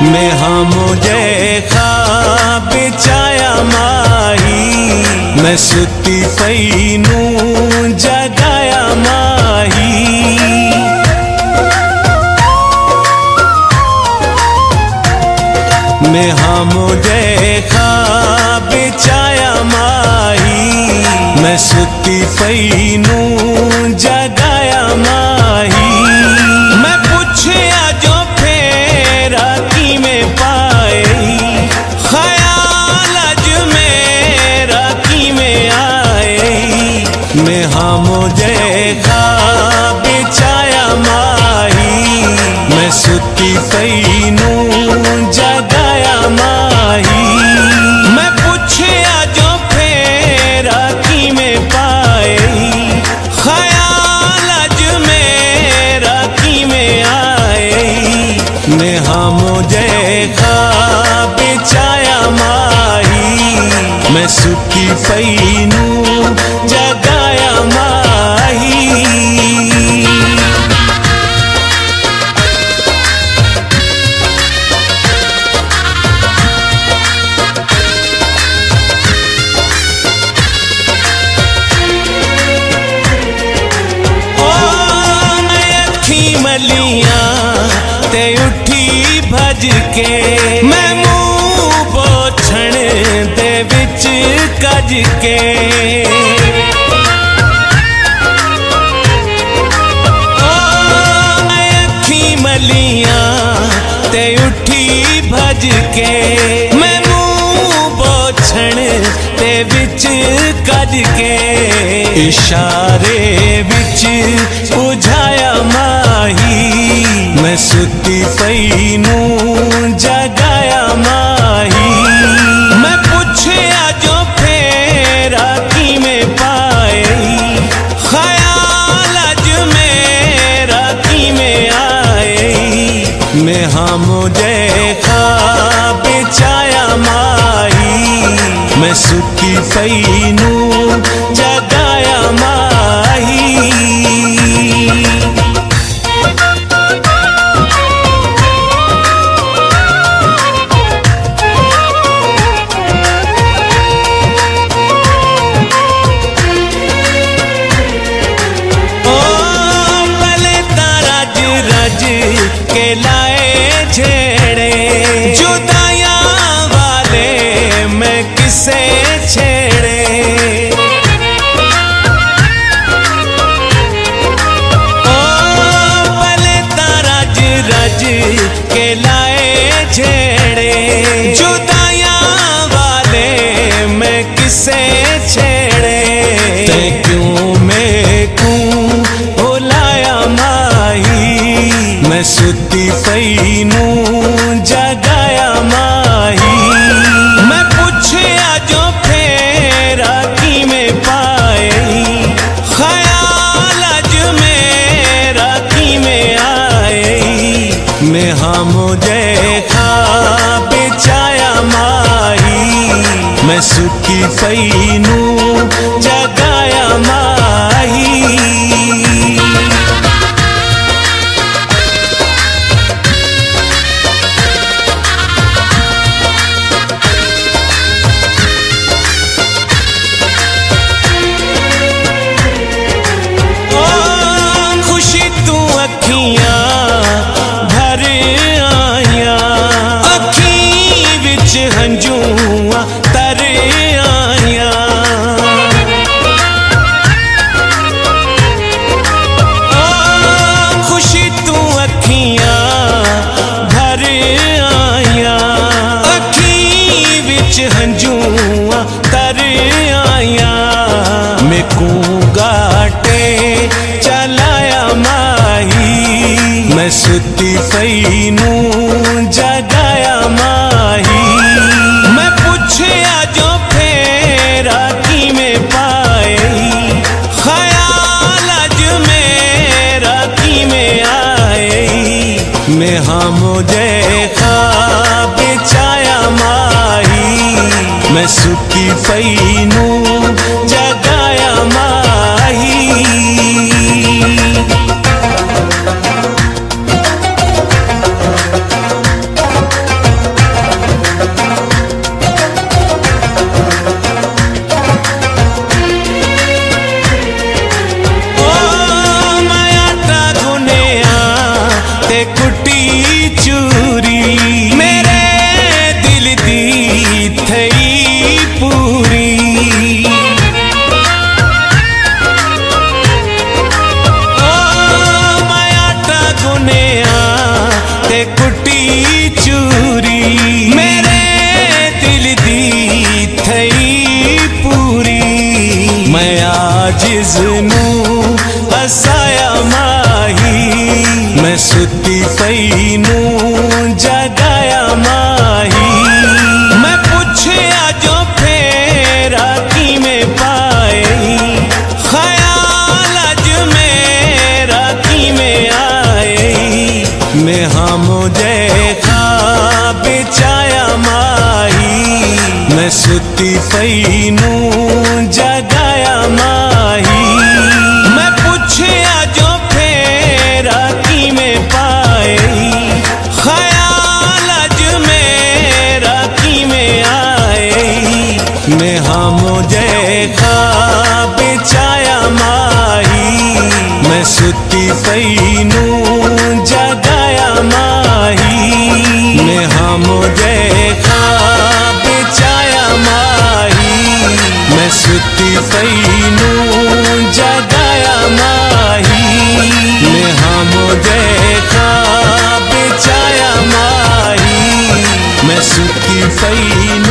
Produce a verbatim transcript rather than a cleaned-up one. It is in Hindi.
मैं हाँ मुझे ख्वाब चाया माही, मैं सुती पई नू जगाया माही। मैं हाँ मुझे ख्वाब चाया माही, मैं सुती पई नू जगाया माही। मैं पूछया जो फेरा की में पाए, ख्याल अज मेरा की में आए। मैं हाँ मुझे ख्वाब चाया माही, मैं सुती पई नू जगाया माही। मैं पूछया जो फेरा की में पाए, ख्याल अज मेरा की में आए। मैं हाँ मुझे ख्वाब चाया माही, मैं सुती पई नू जगाया माही। ते उठी भज के, मैं मुंह पोछण दे विच कज के। ओ मैं अखी मलियां ते उठी भज के, मैं मुंह पोछण दे विच कज के। इशारे विच बुझाया माही, मैं सुती पई नू जगाया माही। मैं पूछया जो फेरा की में पाए, ख्याल अज मेरा की में आए। मैं हाँ मुझे ख्वाब चाया माही, मैं सुती पई नू जगाया माही। के लाए छेड़े जुदाइयां वाले, मैं किसे छेड़े। ओ भले तारा रज के लाए छेड़े जुदाइयां वाले, मैं किसे छेड़े। ते क्यों मैं क्यों भुलाया माही, मैं सुती पई नू जगाया माही। मैं पूछया जो फेरा की में पाए, ख्याल अज मेरा की में आए। मैं हाँ मुझे ख्वाब चाया माही, मैं सुती पई नू जगाया माही। भर आया अखी विच हंजूआ तर आया। ओ खुशी तू अखियां भर आया अखी विच हंजूआ तर आया। मेकू गाटे चलाया माही, मैं सुती पई नू जगाया माही। मैं पूछया जो फेरा की में पाए, ख्याल अज मेरा की में आए। मैं हाँ मुझे ख्वाब चाया माही, मैं सुती पई नू जगाया माही। चूरी मेरे दिल दी थई पूरी। ओ मैं आटा गुनिया ते कुटी चूरी मेरे दिल दी थई पूरी। मैं आजिज़ नू हसाया माही मैं सुती पई नू जगाया माही। मैं पुछया जो फेरा की में पाए ख्याल अज मेरा की में आए। मैं हाँ मुझे ख्वाब चाया माही मैं सुती पई नू जगाया माही। मैं पुछया जो फेरा की में पाए ख्याल अज मेरा की में आए। मैं हाँ मुझे ख्वाब चाया माही मैं सुती पई नू जगाया माही। मैं हाँ मुझे ख्वाब चाया माही मैं सुती पई नू जगाया माही। मैं हाँ मुझे ख्वाब चाया माही मैं सुती पई